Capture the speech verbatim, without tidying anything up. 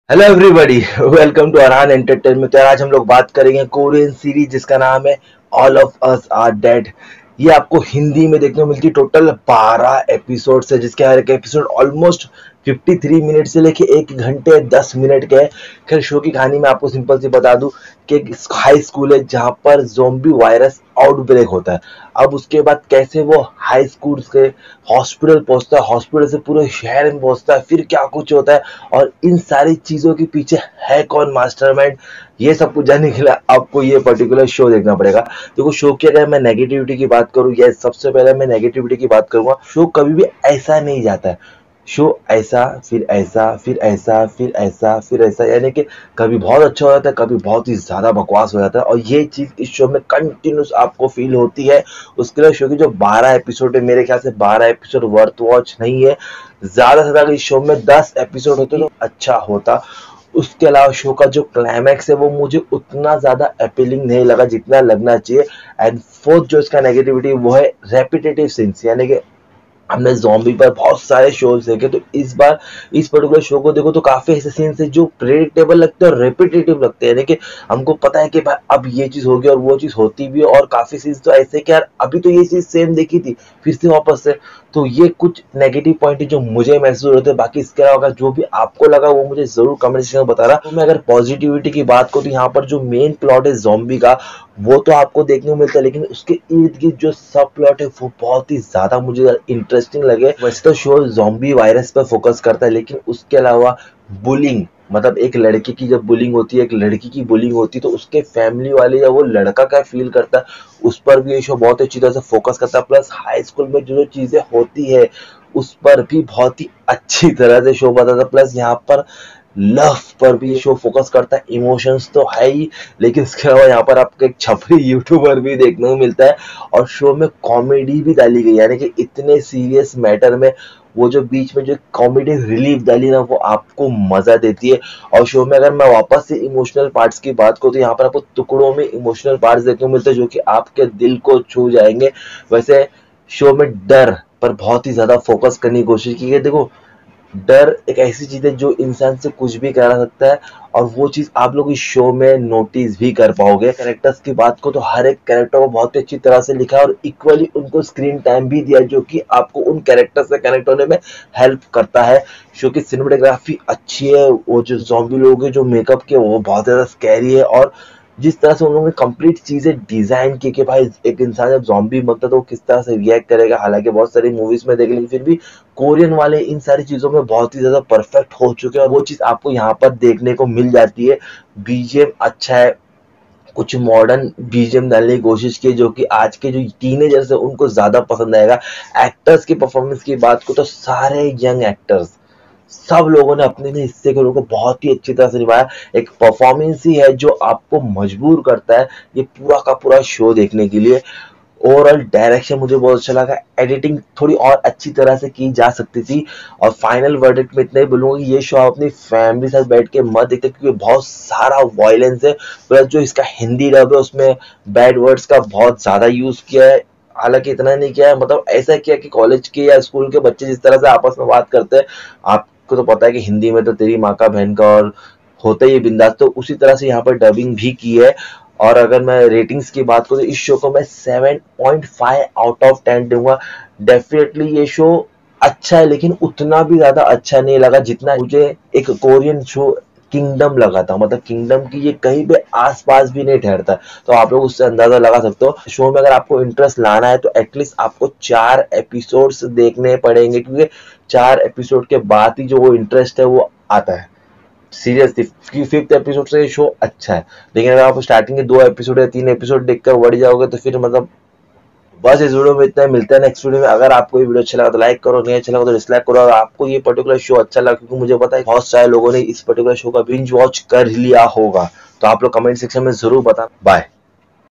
Hello everybody, welcome to Arhan entertainment. यार आज हम लोग बात करेंगे कोरियन सीरीज जिसका नाम है all of us are dead. ये आपको हिंदी में देखने को मिलती है। टोटल बारह एपिसोड है जिसके हर एक एपिसोड ऑलमोस्ट तिरेपन मिनट से लेके एक घंटे दस मिनट के है। खैर शो की कहानी मैं आपको सिंपल सी बता दूं कि एक हाई स्कूल है जहां पर ज़ोंबी वायरस आउटब्रेक होता है। अब उसके बाद कैसे वो हाई स्कूल से हॉस्पिटल पहुंचता है, हॉस्पिटल से पूरे शहर में पहुंचता है, फिर क्या कुछ होता है और इन सारी चीजों के पीछे है कौन मास्टरमाइंड, ये सब कुछ जानने के लिए आपको ये पर्टिकुलर शो देखना पड़ेगा। देखो शो की अगर मैं नेगेटिविटी की बात करूं, ये सबसे पहले मैं नेगेटिविटी की बात करूंगा। शो कभी भी ऐसा नहीं जाता है। शो ऐसा फिर ऐसा फिर ऐसा फिर ऐसा फिर ऐसा, यानी कि कभी बहुत अच्छा हो जाता है, कभी बहुत ही ज्यादा बकवास हो जाता है और ये चीज इस शो में कंटिन्यूस आपको फील होती है। उसके लिए शो की जो बारह एपिसोड है, मेरे ख्याल से बारह एपिसोड वर्थ वॉच नहीं है। ज्यादा से ज्यादा इस शो में दस एपिसोड होते तो अच्छा होता। उसके अलावा शो का जो क्लाइमैक्स है वो मुझे उतना ज्यादा अपीलिंग नहीं लगा जितना लगना चाहिए। एंड फोर्थ जो इसका नेगेटिविटी वो है रेपिटेटिव सीन्स, यानी कि हमने ज़ॉम्बी पर बहुत सारे शोज देखे, तो इस बार इस पर्टिकुलर शो को देखो तो काफी ऐसे सीन्स है जो प्रेडिक्टेबल लगते हैं और रेपिटेटिव लगते हैं, यानी कि हमको पता है कि भाई अब ये चीज होगी और वो चीज होती भी है। और काफी सीन्स तो ऐसे कि यार अभी तो ये चीज सेम देखी थी फिर से वापस से। तो ये कुछ नेगेटिव पॉइंट है जो मुझे महसूस होते हैं। बाकी इसके अलावा जो भी आपको लगा वो मुझे जरूर कमेंट सेक्शन में बताना। तो मैं अगर पॉजिटिविटी की बात करूँ तो यहाँ पर जो मेन प्लॉट है ज़ॉम्बी का वो तो आपको देखने को मिलता है, लेकिन उसके इर्द गिर्द जो सब प्लॉट है वो बहुत ही ज्यादा मुझे इंटरेस्टिंग लगे। वैसे तो शो ज़ॉम्बी वायरस पर फोकस करता है, लेकिन उसके अलावा बुलिंग, मतलब एक लड़के की जब बुलिंग होती है, एक लड़की की बुलिंग होती है, तो उसके फैमिली वाले या वो लड़का क्या फील करता है उस पर भी ये शो बहुत अच्छी तरह से फोकस करता है। प्लस हाई स्कूल में जो जो चीजें होती है उस पर भी बहुत ही अच्छी तरह से शो बताता है। प्लस यहाँ पर लव पर भी शो फोकस करता है। इमोशंस तो है ही, लेकिन इसके अलावा यहाँ पर आपको एक छपरी यूट्यूबर भी देखने को मिलता है और शो में कॉमेडी भी डाली गई, यानी कि इतने सीरियस मैटर में वो जो बीच में जो कॉमेडी रिलीफ डाली ना वो आपको मजा देती है। और शो में अगर मैं वापस से इमोशनल पार्ट्स की बात करूँ तो यहाँ पर आपको टुकड़ों में इमोशनल पार्ट्स देखने को मिलते हैं जो कि आपके दिल को छू जाएंगे। वैसे शो में डर पर बहुत ही ज्यादा फोकस करने की कोशिश की है। देखो डर एक ऐसी चीज है जो इंसान से कुछ भी करा सकता है और वो चीज आप लोग इस शो में नोटिस भी कर पाओगे। कैरेक्टर्स की बात को तो हर एक कैरेक्टर को बहुत ही अच्छी तरह से लिखा है और इक्वली उनको स्क्रीन टाइम भी दिया जो कि आपको उन कैरेक्टर से कनेक्ट होने में हेल्प करता है। शो की सिनेमेटोग्राफी अच्छी है, वो जो ज़ॉम्बी लोग हैं जो मेकअप के वो बहुत ज्यादा स्कैरी है और जिस तरह से उन लोगों ने कंप्लीट चीजें डिजाइन की कि भाई एक इंसान जब ज़ॉम्बी बनता है तो वो किस तरह से रिएक्ट करेगा। हालांकि बहुत सारी मूवीज में देख लेंगे फिर भी कोरियन वाले इन सारी चीजों में बहुत ही ज्यादा परफेक्ट हो चुके हैं और वो चीज आपको यहाँ पर देखने को मिल जाती है। बीजीएम अच्छा है, कुछ मॉडर्न बीजीएम डालने की कोशिश की जो कि आज के जो टीनेजर्स है उनको ज्यादा पसंद आएगा। एक्टर्स की परफॉर्मेंस की बात को तो सारे यंग एक्टर्स सब लोगों ने अपने में हिस्से के लोगों को बहुत ही अच्छी तरह से निभाया। एक परफॉर्मेंस ही है जो आपको मजबूर करता है ये पूरा का पूरा शो देखने के लिए। ओवरऑल डायरेक्शन मुझे बहुत अच्छा लगा, एडिटिंग थोड़ी और अच्छी तरह से की जा सकती थी। और फाइनल वर्डिक्ट में इतना ही बोलूंगा कि ये शो आप अपनी फैमिली साथ बैठ के मत देखते क्योंकि बहुत सारा वायलेंस है। प्लस जो इसका हिंदी डब है उसमें बैड वर्ड्स का बहुत ज्यादा यूज किया है। हालांकि इतना नहीं किया है, मतलब ऐसा किया कि कॉलेज के या स्कूल के बच्चे जिस तरह से आपस में बात करते हैं, आपको तो पता है कि हिंदी में तो तेरी माँ का बहन का और होता ही बिंदास, तो उसी तरह से यहाँ पर डबिंग भी की है। और अगर मैं रेटिंग्स की बात करूँ तो इस शो को मैं seven point five out of ten दूंगा। डेफिनेटली ये शो अच्छा है लेकिन उतना भी ज्यादा अच्छा नहीं लगा जितना मुझे एक कोरियन शो किंगडम लगा था। मतलब किंगडम की ये कहीं पे आसपास भी नहीं ठहरता, तो आप लोग उससे अंदाजा लगा सकते हो। शो में अगर आपको इंटरेस्ट लाना है तो एटलीस्ट आपको चार एपिसोड्स देखने पड़ेंगे क्योंकि चार एपिसोड के बाद ही जो वो इंटरेस्ट है वो आता है। सीरियसली फिफ्थ एपिसोड से ये शो अच्छा है, लेकिन अगर आप स्टार्टिंग के दो एपिसोड या तीन एपिसोड देखकर बढ़ जाओगे तो फिर मतलब बस इस वीडियो में इतना ही। मिलता है नेक्स्ट वीडियो में। अगर आपको ये वीडियो अच्छा लगा तो लाइक करो, नहीं अच्छा लगा तो डिसलाइक करो। और आपको ये पर्टिकुलर शो अच्छा लगा क्योंकि मुझे पता है बहुत सारे लोगों ने इस पर्टिकुलर शो का बिंज वॉच कर लिया होगा, तो आप लोग कमेंट सेक्शन में जरूर बताना। बाय।